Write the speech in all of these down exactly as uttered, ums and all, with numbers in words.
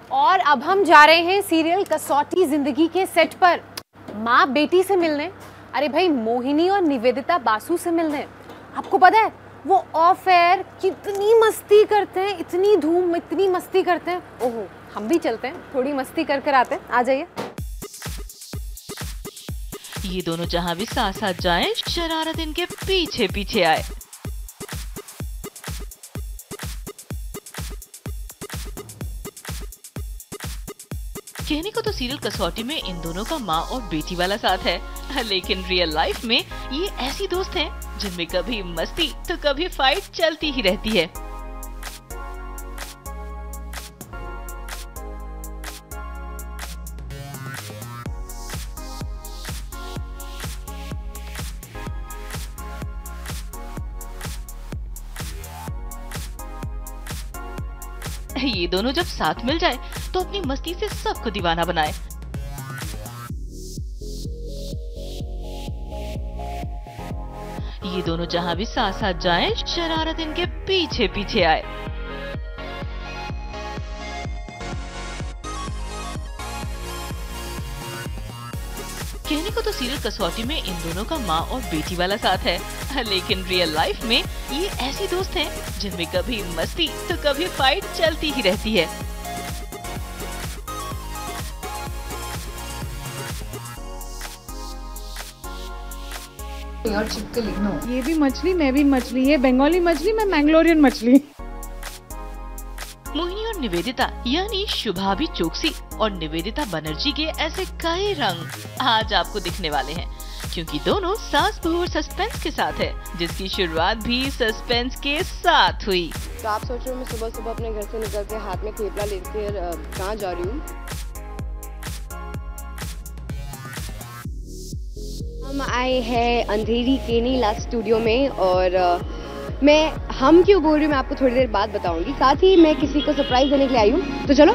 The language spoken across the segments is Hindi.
और अब हम जा रहे हैं सीरियल कसौटी जिंदगी के सेट पर माँ बेटी से मिलने। अरे भाई, मोहिनी और निवेदिता बासु से मिलने। आपको पता है वो ऑफ एयर कितनी मस्ती करते हैं, इतनी धूम, इतनी मस्ती करते हैं। ओहो, हम भी चलते हैं, थोड़ी मस्ती कर कर आते हैं। आ जाइए। ये दोनों जहाँ भी साथ साथ जाएं, शरारत इनके पीछे पीछे आए। कहने को तो सीरियल कसौटी में इन दोनों का माँ और बेटी वाला साथ है, लेकिन रियल लाइफ में ये ऐसी दोस्त हैं जिनमें कभी मस्ती तो कभी फाइट चलती ही रहती है। ये दोनों जब साथ मिल जाए तो अपनी मस्ती से सबको दीवाना बनाए। ये दोनों जहाँ भी साथ साथ जाएं, शरारत इनके पीछे पीछे आए। कहने को तो सीरियल कसौटी में इन दोनों का माँ और बेटी वाला साथ है, लेकिन रियल लाइफ में ये ऐसी दोस्त हैं जिनमें कभी मस्ती तो कभी फाइट चलती ही रहती है। यार चिपकली नो, ये भी मछली, मैं भी मछली, ये बंगाली मछली, मैं मैंगलोरियन मछली। मोहिनी और निवेदिता यानी शुभाभी चोकसी और निवेदिता बनर्जी के ऐसे कई रंग आज आपको दिखने वाले हैं, क्योंकि दोनों सास बहू और सस्पेंस के साथ है, जिसकी शुरुआत भी सस्पेंस के साथ हुई। तो आप सोच रहे हो मैं सुबह सुबह अपने घर से निकल के हाथ में थेपला लेकर कहाँ जा रही हूँ? हम आए हैं अंधेरी केनीला स्टूडियो में, और मैं हम क्यों बोल रही हूँ मैं आपको थोड़ी देर बाद बताऊंगी। साथ ही मैं किसी को सरप्राइज देने के लिए आई हूँ, तो चलो।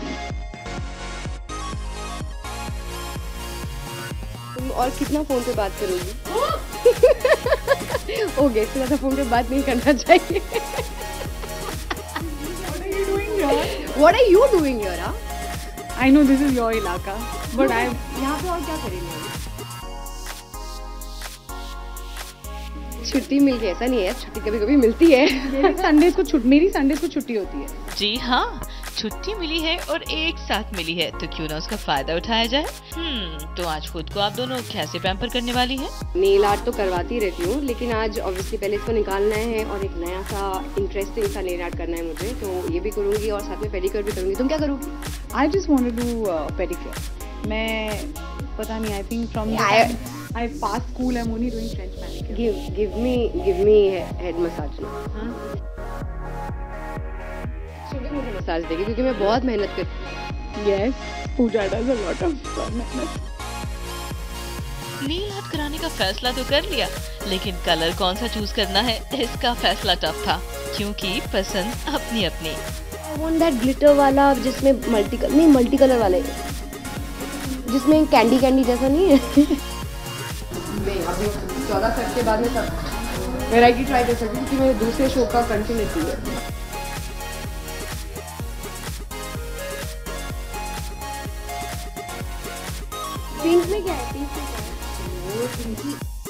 तुम और कितना फोन पे बात करोगी? ओके, इससे ज्यादा फोन पे बात नहीं करना चाहिए। What are you doing here? Huh? I know this is your इलाका, but I यहाँ पे और क्या करेंगे? छुट्टी मिल गई, ऐसा नहीं है, छुट्टी कभी कभी मिलती है। संडे को छुट्टी, मेरी संडे को छुट्टी होती है। जी हाँ, छुट्टी मिली है और एक साथ मिली है, तो क्यों ना उसका फायदा उठाया जाए। हम्म तो आज खुद को आप दोनों कैसे पैम्पर करने वाली है? नेल आर्ट तो करवाती रहती हूँ, लेकिन आज ऑब्वियसली पहले इसको निकालना है और एक नया सा इंटरेस्टिंग सा नेल आर्ट करना है मुझे, तो ये भी करूँगी और साथ में पेडिक्योर भी करूँगी। तुम क्या करोगी? I just want to do pedicure. मैं पता नहीं, I think from I passed school, I'm only doing French manicure. Give, give me, give me head massage ना। हाँ? सुबह मुझे मसाज देगी क्योंकि मैं बहुत मेहनत करती हूँ। Yes, Pooja does a lot of मेहनत। नेल आर्ट कराने का फैसला तो कर लिया, लेकिन कलर कौन सा चूज करना है इसका फैसला टफ था, क्योंकि पसंद अपनी अपनी। I want that glitter वाला जिसमें मल्टी कलर, नहीं मल्टी कलर वाले, जिसमें कैंडी कैंडी जैसा नहीं है। अभी चौदह सेट के बाद में सब वैरायटी ट्राई कर सकती हूँ, क्योंकि मेरे दूसरे शो का कंटिन्यूटी है। पिंक में क्या है? पिंक में क्या है? वो पिंकी।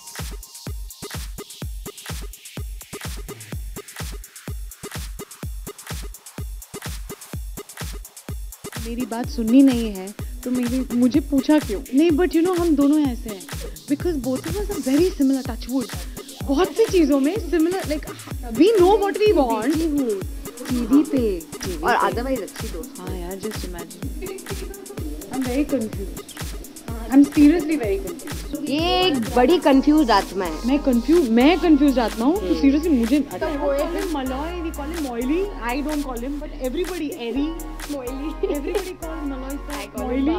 मेरी बात सुननी नहीं है तो मेरी मुझे पूछा क्यों? नहीं, बट यू नो हम दोनों ऐसे हैं, because both of us are very similar, touch wood, बहुत सी चीजों में similar, like we know what we want. TV पे और अदरवाइज अच्छी दोस्त। हाँ यार, just imagine. I am very confused, I am seriously very confused. ये एक बड़ी कंफ्यूज आत्मा है। मैं कंफ्यूज मैं कंफ्यूज आत्मा हूँ, तो सीरियसली मुझे Malay, we call him Moily, I don't call him, but everybody एरी Moily, everybody calls Malay Moily.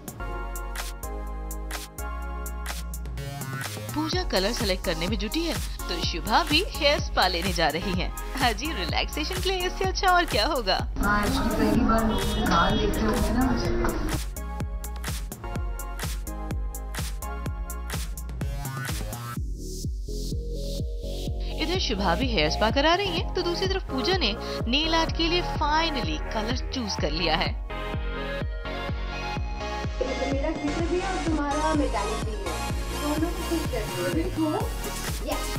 Puja colour select करने में जुटी है, तो शुभा भी हेयर स्पा लेने जा रही है। हाँ जी, रिलैक्सेशन के लिए इससे अच्छा और क्या होगा। आज की पहली बार बाल देखे होंगे ना मुझे। इधर शुभा भी हेयर स्पा करा रही है, तो दूसरी तरफ पूजा ने नेल आर्ट के लिए फाइनली कलर चूज कर लिया है। का मैकेनिक भी है, दोनों को खुश रहते हैं।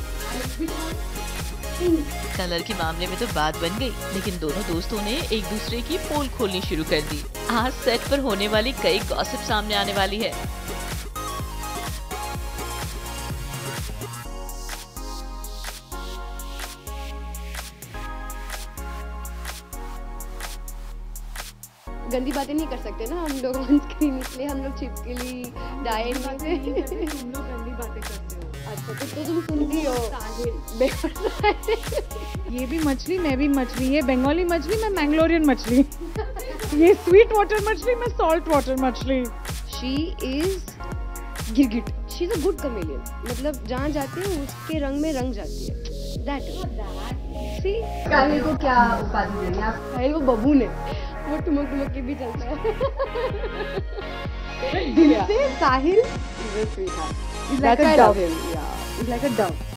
कलर के मामले में तो बात बन गई, लेकिन दोनों दोस्तों ने एक दूसरे की पोल खोलनी शुरू कर दी। आज सेट पर होने वाली कई गॉसिप सामने आने वाली है। गंदी बातें नहीं कर सकते ना हम लोग ऑन स्क्रीन, इसलिए हम लोग छिपकली डायन में से तुम लोग गंदी बातें करते हो। अच्छा तो, तो तुम सुनती हो। ये भी मछली, मैं भी मछली, ये बंगाली मछली, मैं मैंगलोरियन मछली, ये स्वीट वाटर मछली, मैं सॉल्ट वाटर मछली। शी इज गिरगिट, she is a good chameleon, मतलब जहाँ जाते हैं उसके रंग में रंग जाती है। दैट इज सी। साहिल को क्या उपाधि देंगे आप? साहिल वो बबून है, वो टुमक टुमक के भी चलता है। दिल से साहिल He's a sweetheart. is like That's a why I love dove. him. Yeah. is like a dove.